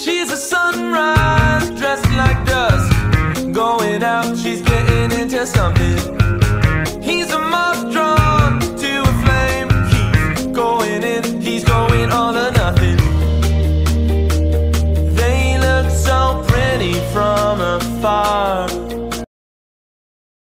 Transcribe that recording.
She's a sunrise dressed like dust, going out, she's getting into something.